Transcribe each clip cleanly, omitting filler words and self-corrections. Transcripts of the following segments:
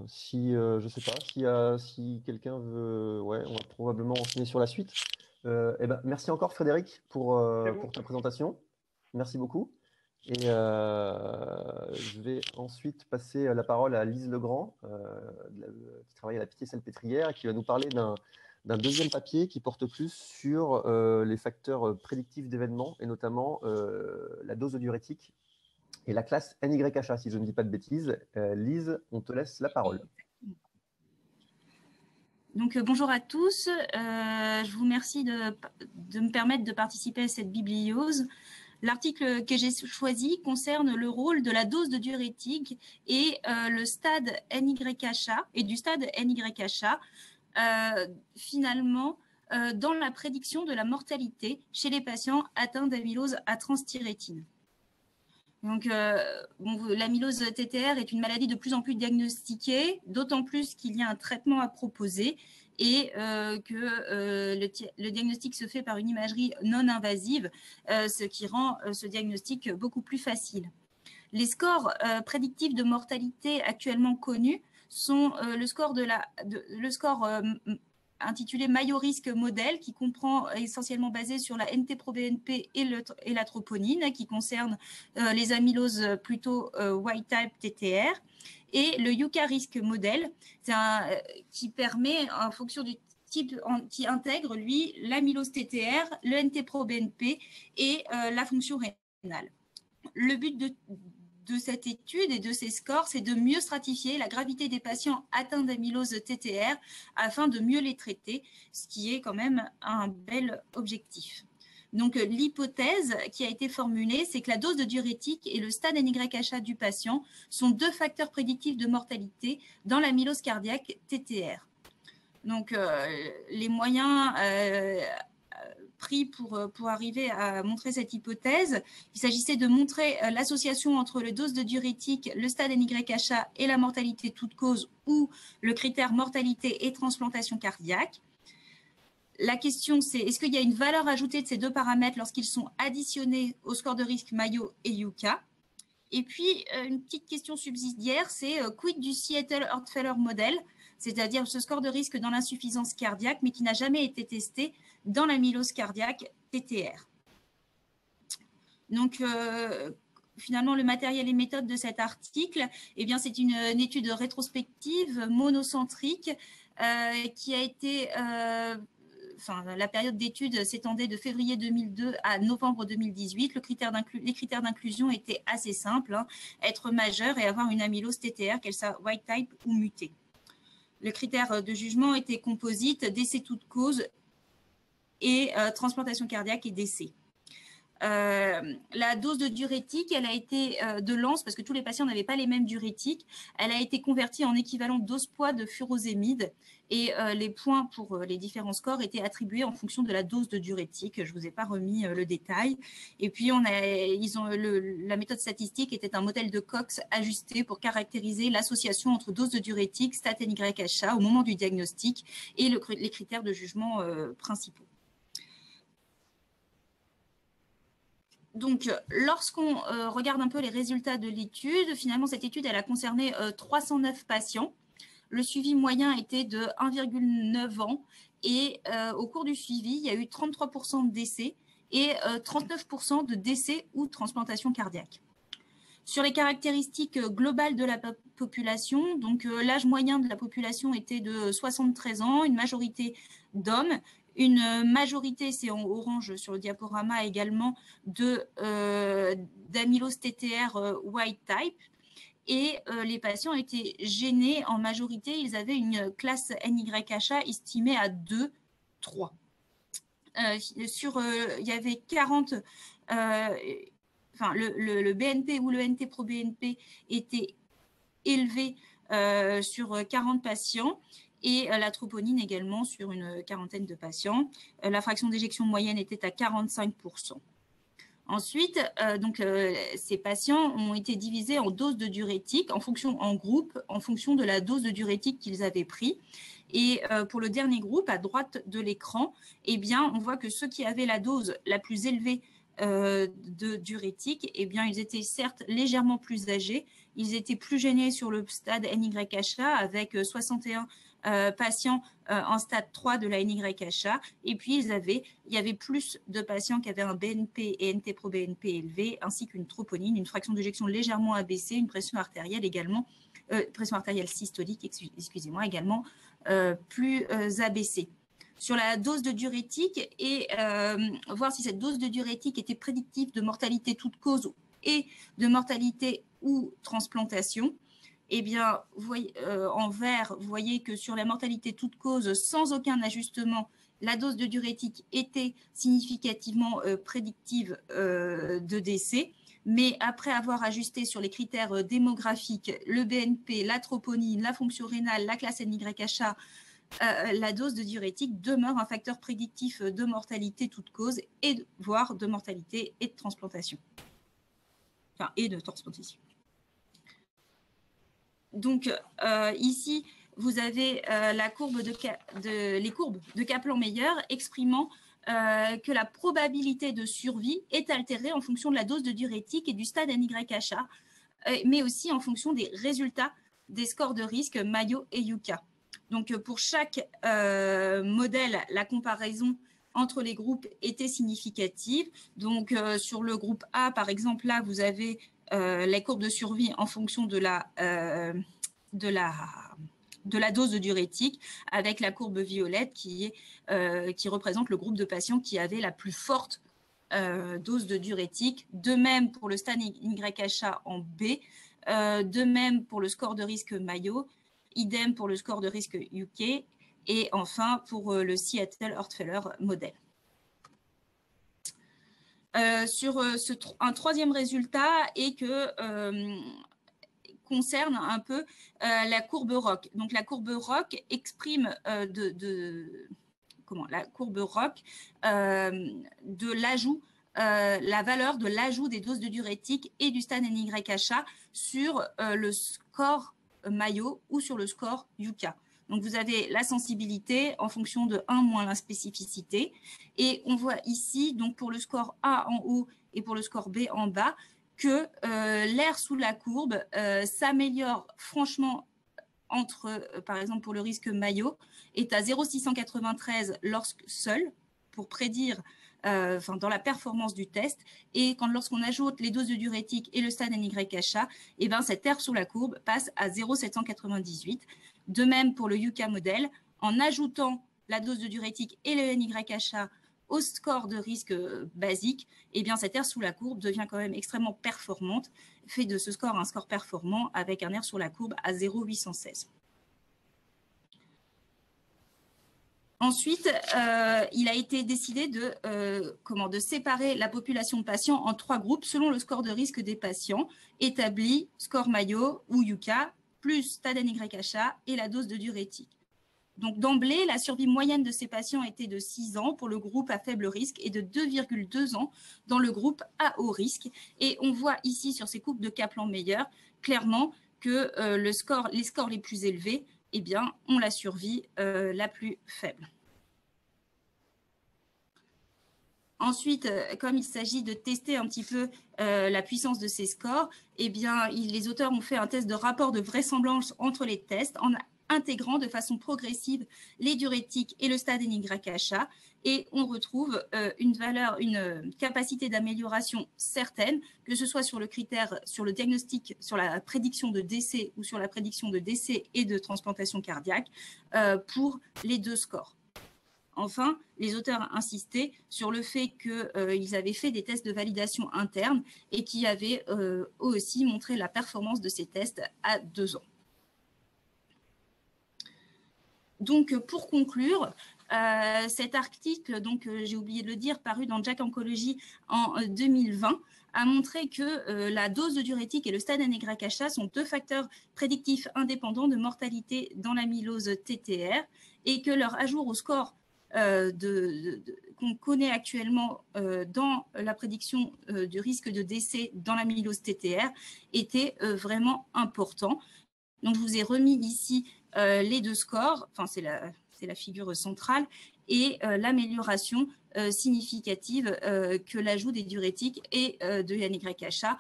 Si, je sais pas, si quelqu'un veut, ouais, on va probablement enchaîner sur la suite. Eh ben, merci encore Frédéric C'est pour bon. ta présentation. Merci beaucoup. Et je vais ensuite passer la parole à Lise Legrand, qui travaille à la Pitié-Salpêtrière, et qui va nous parler d'un deuxième papier qui porte plus sur les facteurs prédictifs d'événements, et notamment la dose de diurétique et la classe NYHA, si je ne dis pas de bêtises. Lise, on te laisse la parole. Donc bonjour à tous, je vous remercie de me permettre de participer à cette bibliose. L'article que j'ai choisi concerne le rôle de la dose de diurétique et le stade NYHA et du stade NYHA finalement dans la prédiction de la mortalité chez les patients atteints d'amylose à transthyrétine. Donc, l'amylose TTR est une maladie de plus en plus diagnostiquée, d'autant plus qu'il y a un traitement à proposer et que le diagnostic se fait par une imagerie non invasive, ce qui rend ce diagnostic beaucoup plus facile. Les scores prédictifs de mortalité actuellement connus sont le score intitulé Mayo-Risk Model, qui comprend essentiellement basé sur la NT-proBNP et la troponine, qui concerne les amyloses plutôt wild-type TTR, et le Yucca-Risk Model, qui permet, en fonction du type, qui intègre, lui, l'amylose TTR, le NT-proBNP et la fonction rénale. Le but de cette étude et de ces scores, c'est de mieux stratifier la gravité des patients atteints d'amylose TTR afin de mieux les traiter, ce qui est quand même un bel objectif. Donc, l'hypothèse qui a été formulée, c'est que la dose de diurétique et le stade NYHA du patient sont deux facteurs prédictifs de mortalité dans l'amylose cardiaque TTR. Donc, les moyens pris pour arriver à montrer cette hypothèse. Il s'agissait de montrer l'association entre le dose de diurétique, le stade NYHA et la mortalité toute cause ou le critère mortalité et transplantation cardiaque. La question, c'est est-ce qu'il y a une valeur ajoutée de ces deux paramètres lorsqu'ils sont additionnés au score de risque Mayo et Yucca? Et puis, une petite question subsidiaire, c'est quid du Seattle Heart Failure Model, c'est-à-dire ce score de risque dans l'insuffisance cardiaque, mais qui n'a jamais été testé dans l'amylose cardiaque TTR. Donc, finalement, le matériel et méthode de cet article, eh bien, c'est une étude rétrospective monocentrique qui a été la période d'étude s'étendait de février 2002 à novembre 2018. Les critères d'inclusion étaient assez simples, hein, être majeur et avoir une amylose TTR, qu'elle soit wild type ou mutée. Le critère de jugement était composite, décès toute cause et transplantation cardiaque et décès. La dose de diurétique, elle a été de l'ANS, parce que tous les patients n'avaient pas les mêmes diurétiques, elle a été convertie en équivalent dose-poids de furosémide et les points pour les différents scores étaient attribués en fonction de la dose de diurétique. Je vous ai pas remis le détail. Et puis la méthode statistique était un modèle de Cox ajusté pour caractériser l'association entre dose de diurétique, stat NYHA au moment du diagnostic et les critères de jugement principaux. Donc, lorsqu'on regarde un peu les résultats de l'étude, finalement, cette étude, elle a concerné 309 patients. Le suivi moyen était de 1,9 ans et au cours du suivi, il y a eu 33% de décès et 39% de décès ou transplantation cardiaque. Sur les caractéristiques globales de la population, donc l'âge moyen de la population était de 73 ans, une majorité d'hommes, une majorité, c'est en orange sur le diaporama également, d'amylose TTR wild type. Et les patients étaient gênés en majorité, ils avaient une classe NYHA estimée à 2, 3. Il y avait 40... le BNP ou le NT-proBNP était élevé sur 40 patients et la troponine également sur une quarantaine de patients. La fraction d'éjection moyenne était à 45%. Ensuite, ces patients ont été divisés en doses de diurétique en groupe, en fonction de la dose de diurétique qu'ils avaient pris. Et pour le dernier groupe, à droite de l'écran, eh bien, on voit que ceux qui avaient la dose la plus élevée de diurétiques, eh bien, ils étaient certes légèrement plus âgés, ils étaient plus gênés sur le stade NYHA avec 61 patients en stade 3 de la NYHA, et puis il y avait plus de patients qui avaient un BNP et NT-proBNP élevé, ainsi qu'une troponine, une fraction d'éjection légèrement abaissée, une pression artérielle également, pression artérielle systolique, excusez-moi, également plus abaissée. Sur la dose de diurétique et voir si cette dose de diurétique était prédictive de mortalité toute cause et de mortalité ou transplantation. Eh bien, en vert, vous voyez que sur la mortalité toute cause, sans aucun ajustement, la dose de diurétique était significativement prédictive de décès. Mais après avoir ajusté sur les critères démographiques, le BNP, la troponine, la fonction rénale, la classe NYHA, la dose de diurétique demeure un facteur prédictif de mortalité toute cause, et voire de mortalité et de transplantation. Enfin, et de transplantation. Donc, ici, vous avez les courbes de Kaplan-Meier exprimant que la probabilité de survie est altérée en fonction de la dose de diurétique et du stade NYHA, mais aussi en fonction des résultats des scores de risque Mayo et Yucca. Donc, pour chaque modèle, la comparaison entre les groupes était significative. Donc, sur le groupe A, par exemple, là, vous avez les courbes de survie en fonction de la dose de diurétique, avec la courbe violette qui représente le groupe de patients qui avait la plus forte dose de diurétique. De même pour le stade NYHA en B, de même pour le score de risque Mayo, idem pour le score de risque UK, et enfin pour le Seattle-Hortfeller modèle. Un troisième résultat est que concerne un peu la courbe ROC. Donc la courbe ROC exprime la courbe ROC de l'ajout, la valeur de l'ajout des doses de diurétique et du stade NYHA sur le score Mayo ou sur le score Yucca. Donc, vous avez la sensibilité en fonction de 1 moins la spécificité. Et on voit ici, donc pour le score A en haut et pour le score B en bas, que l'air sous la courbe s'améliore franchement par exemple, pour le risque Mayo, est à 0,693 lorsque seul, pour prédire dans la performance du test, et lorsqu'on ajoute les doses de diurétique et le stade NYHA, eh ben, cette aire sous la courbe passe à 0,798. De même pour le Yucca modèle, en ajoutant la dose de diurétique et le NYHA au score de risque basique, eh bien, cette aire sous la courbe devient quand même extrêmement performante, fait de ce score un score performant avec un air sur la courbe à 0,816. Ensuite, il a été décidé de séparer la population de patients en 3 groupes selon le score de risque des patients établi, score Mayo ou Yucca, plus stade NYHA et la dose de diurétique. Donc, d'emblée, la survie moyenne de ces patients était de 6 ans pour le groupe à faible risque et de 2,2 ans dans le groupe à haut risque. Et on voit ici sur ces courbes de Kaplan-Meier clairement que les scores les plus élevés, eh bien, ont la survie la plus faible. Ensuite, comme il s'agit de tester un petit peu la puissance de ces scores, eh bien, les auteurs ont fait un test de rapport de vraisemblance entre les tests en intégrant de façon progressive les diurétiques et le stade NYHA, et on retrouve une capacité d'amélioration certaine, que ce soit sur le critère, sur le diagnostic, sur la prédiction de décès ou sur la prédiction de décès et de transplantation cardiaque pour les 2 scores. Enfin, les auteurs insistaient sur le fait qu'ils avaient fait des tests de validation interne et qui avaient eux aussi montré la performance de ces tests à 2 ans. Donc, pour conclure, cet article, j'ai oublié de le dire, paru dans JACC Oncology en 2020, a montré que la dose de diurétique et le stade NYHA sont 2 facteurs prédictifs indépendants de mortalité dans l'amylose TTR, et que leur ajout au score qu'on connaît actuellement dans la prédiction du risque de décès dans l'amylose TTR était vraiment important. Donc, je vous ai remis ici les 2 scores. Enfin, c'est la figure centrale, et l'amélioration significative que l'ajout des diurétiques et de NYHA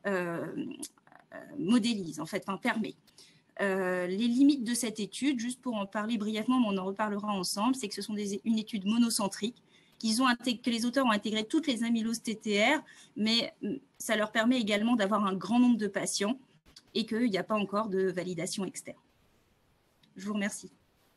modélise, en fait, permet. Les limites de cette étude, juste pour en parler brièvement, mais on en reparlera ensemble, c'est que ce sont une étude monocentrique, que les auteurs ont intégré toutes les amyloses TTR, mais ça leur permet également d'avoir un grand nombre de patients et qu'il n'y a pas encore de validation externe. Je vous remercie.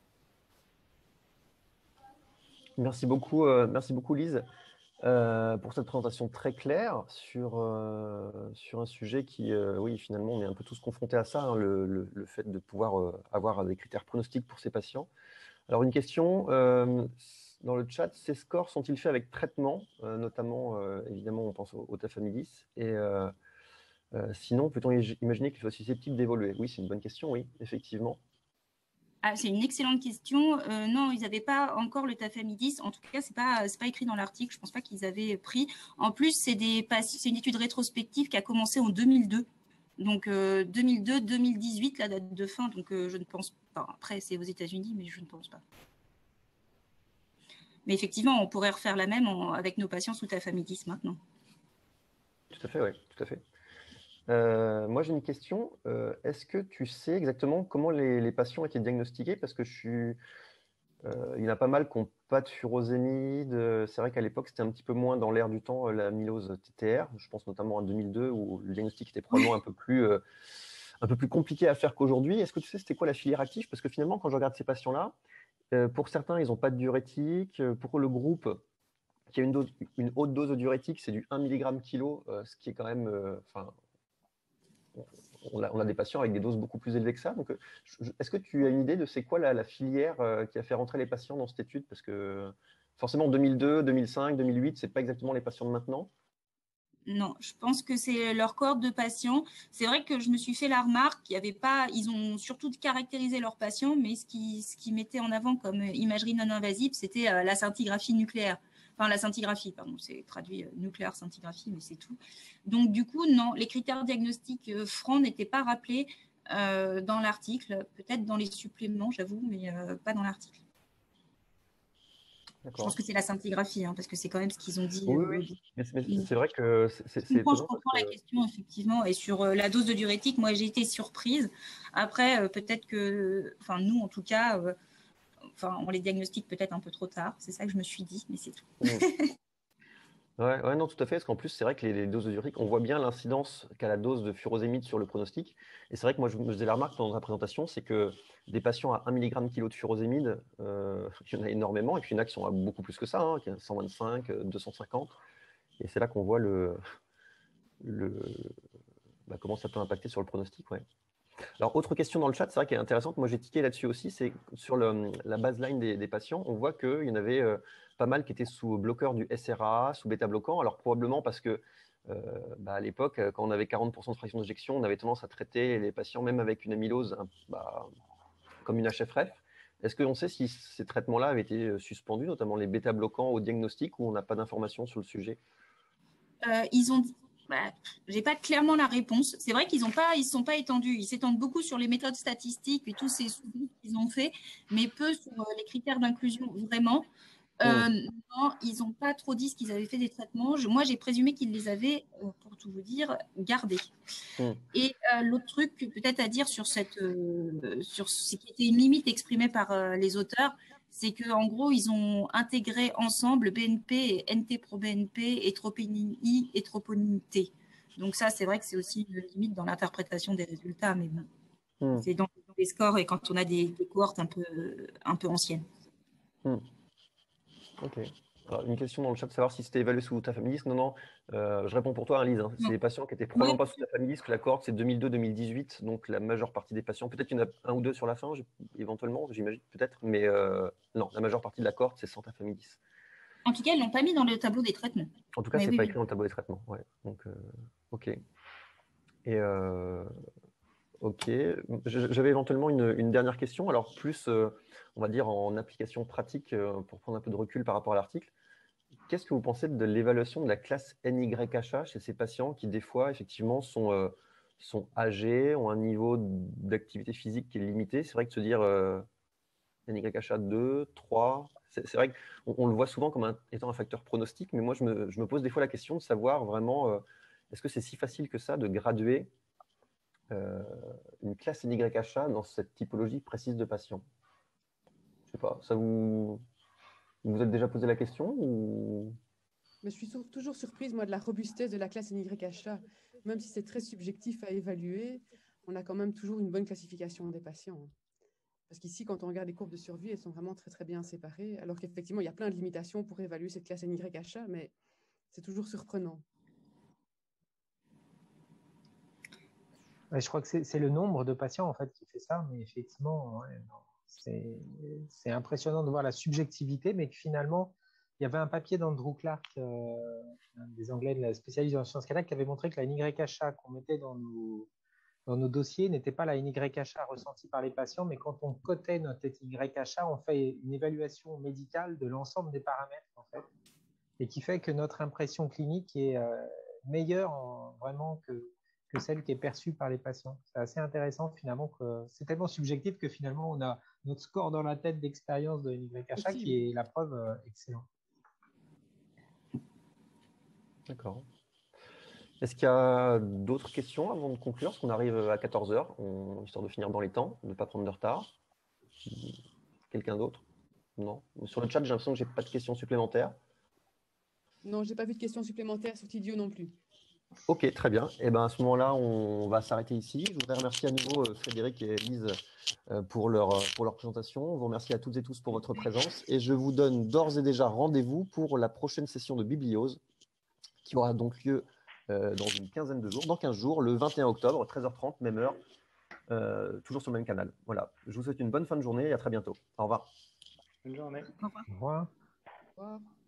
Merci beaucoup Lise, pour cette présentation très claire sur un sujet qui, oui, finalement, on est un peu tous confrontés à ça, hein, le fait de pouvoir avoir des critères pronostiques pour ces patients. Alors, une question dans le chat, ces scores sont-ils faits avec traitement, notamment, évidemment, on pense au tafamidis, et sinon, peut-on imaginer qu'il soit susceptible d'évoluer? Oui, c'est une bonne question, oui, effectivement. Ah, c'est une excellente question. Non, ils n'avaient pas encore le tafamidis. En tout cas, c'est pas écrit dans l'article. Je ne pense pas qu'ils avaient pris. En plus, c'est une étude rétrospective qui a commencé en 2002. Donc, 2002-2018, la date de fin. Donc, je ne pense pas. Après, c'est aux États-Unis, mais je ne pense pas. Mais effectivement, on pourrait refaire la même avec nos patients sous tafamidis maintenant. Tout à fait, oui, tout à fait. Moi, j'ai une question. Est-ce que tu sais exactement comment les patients étaient diagnostiqués? Parce que il y en a pas mal qui n'ont pas de furosémide. C'est vrai qu'à l'époque, c'était un petit peu moins dans l'air du temps, l'amylose TTR. Je pense notamment à 2002, où le diagnostic était probablement un peu plus compliqué à faire qu'aujourd'hui. Est-ce que tu sais c'était quoi la filière active? Parce que finalement, quand je regarde ces patients-là, pour certains, ils n'ont pas de diurétique. Pour le groupe qui a une haute dose de diurétique, c'est du 1 mg kilo, ce qui est quand même... on a des patients avec des doses beaucoup plus élevées que ça. Donc, est-ce que tu as une idée de c'est quoi la filière qui a fait rentrer les patients dans cette étude? Parce que forcément, 2002, 2005, 2008, ce n'est pas exactement les patients de maintenant. Non, je pense que c'est leur cohorte de patients. C'est vrai que je me suis fait la remarque qu'il y avait pas, ils ont surtout caractérisé leurs patients, mais ce qui mettait en avant comme imagerie non invasive, c'était la scintigraphie nucléaire. Enfin, la scintigraphie, pardon, c'est traduit nucléaire scintigraphie, mais c'est tout. Donc, du coup, non, les critères diagnostiques francs n'étaient pas rappelés dans l'article, peut-être dans les suppléments, j'avoue, mais pas dans l'article. Je pense que c'est la scintigraphie, hein, parce que c'est quand même ce qu'ils ont dit. Oui, oui. Mais c'est vrai que c'est étonnant. Je comprends la question, effectivement. Et sur la dose de diurétique, moi, j'ai été surprise. Après, peut-être que, enfin, nous, en tout cas, on les diagnostique peut-être un peu trop tard. C'est ça que je me suis dit, mais c'est tout. Ouais, non, tout à fait. Parce qu'en plus, c'est vrai que les doses de diurétique, on voit bien l'incidence qu'a la dose de furosémide sur le pronostic. Et c'est vrai que moi, je me faisais la remarque dans la présentation, c'est que des patients à 1 mg kilo de furosémide, il y en a énormément. Et puis, il y en a qui sont à beaucoup plus que ça, hein, 125, 250. Et c'est là qu'on voit comment ça peut impacter sur le pronostic. Ouais. Alors, autre question dans le chat, c'est vrai qu'elle est intéressante. Moi, j'ai tiqué là-dessus aussi. C'est sur la baseline des patients, on voit qu'il y en avait pas mal qui étaient sous bloqueur du SRA, sous bêta-bloquant. Alors, probablement parce que à l'époque, quand on avait 40% de fraction d'éjection, on avait tendance à traiter les patients, même avec une amylose, comme une HFrEF. Est-ce qu'on sait si ces traitements-là avaient été suspendus, notamment les bêta-bloquants au diagnostic, ou on n'a pas d'informations sur le sujet? Ils ont dit. J'ai pas clairement la réponse. C'est vrai qu'ils ne sont pas étendus. Ils s'étendent beaucoup sur les méthodes statistiques et tous ces sous-groupes qu'ils ont fait, mais peu sur les critères d'inclusion vraiment. Non, ils n'ont pas trop dit ce qu'ils avaient fait des traitements. Moi, j'ai présumé qu'ils les avaient, pour tout vous dire, gardés. Et l'autre truc peut-être à dire sur ce qui était une limite exprimée par les auteurs, c'est qu'en gros, ils ont intégré ensemble BNP et NT-proBNP et troponine I et troponine T. Donc ça, c'est vrai que c'est aussi une limite dans l'interprétation des résultats, mais bon, c'est dans les scores et quand on a des cohortes un peu anciennes. Ok. Alors, une question dans le chat de savoir si c'était évalué sous tafamidis. Non, je réponds pour toi, hein, Lise. C'est des patients qui étaient probablement pas sous tafamidis, que la cohorte c'est 2002-2018, donc la majeure partie des patients. Peut-être qu'il y en a un ou deux sur la fin, éventuellement, j'imagine, peut-être, mais non, la majeure partie de la cohorte c'est sans tafamidis. En tout cas, ils ne l'ont pas mis dans le tableau des traitements. En tout cas, c'est pas écrit dans le tableau des traitements. Ouais. Donc, ok. Et ok. J'avais éventuellement une dernière question. Alors, plus, on va dire, en application pratique, pour prendre un peu de recul par rapport à l'article. Qu'est-ce que vous pensez de l'évaluation de la classe NYHA chez ces patients qui, des fois, effectivement, sont âgés, ont un niveau d'activité physique qui est limité? C'est vrai que se dire, NYHA 2, 3. C'est vrai qu'on le voit souvent comme étant un facteur pronostic, mais moi, je me pose des fois la question de savoir vraiment, est-ce que c'est si facile que ça de graduer une classe NYHA dans cette typologie précise de patient? Je sais pas, vous êtes déjà posé la question ou... Mais je suis toujours surprise, moi, de la robustesse de la classe NYHA. Même si c'est très subjectif à évaluer, on a quand même toujours une bonne classification des patients. Parce qu'ici, quand on regarde les courbes de survie, elles sont vraiment très, très bien séparées. Alors qu'effectivement, il y a plein de limitations pour évaluer cette classe NYHA, mais c'est toujours surprenant. Ouais, je crois que c'est le nombre de patients en fait qui fait ça, mais effectivement, ouais, c'est impressionnant de voir la subjectivité, mais que finalement, il y avait un papier d'Andrew Clark, un des Anglais de la spécialiste en sciences cardiaques, qui avait montré que la NYHA qu'on mettait dans nos dossiers n'était pas la NYHA ressentie par les patients, mais quand on cotait notre NYHA, on fait une évaluation médicale de l'ensemble des paramètres en fait, et qui fait que notre impression clinique est meilleure vraiment que celle qui est perçue par les patients. C'est assez intéressant finalement, que c'est tellement subjectif que finalement on a notre score dans la tête d'expérience de NYHA qui est la preuve excellente. D'accord. Est-ce qu'il y a d'autres questions avant de conclure? Parce qu'on arrive à 14 heures, histoire de finir dans les temps, de ne pas prendre de retard. Quelqu'un d'autre? Non. Sur le chat, j'ai l'impression que je n'ai pas de questions supplémentaires. Non, je n'ai pas vu de questions supplémentaires sur Tidio non plus. Ok, très bien. Et ben à ce moment-là, on va s'arrêter ici. Je voudrais remercier à nouveau Frédéric et Lise pour leur présentation. Je vous remercie à toutes et tous pour votre présence. Et je vous donne d'ores et déjà rendez-vous pour la prochaine session de Bibliose, qui aura donc lieu dans une quinzaine de jours, dans 15 jours, le 21 octobre, 13h30, même heure, toujours sur le même canal. Voilà. Je vous souhaite une bonne fin de journée et à très bientôt. Au revoir. Bonne journée. Au revoir. Au revoir. Au revoir.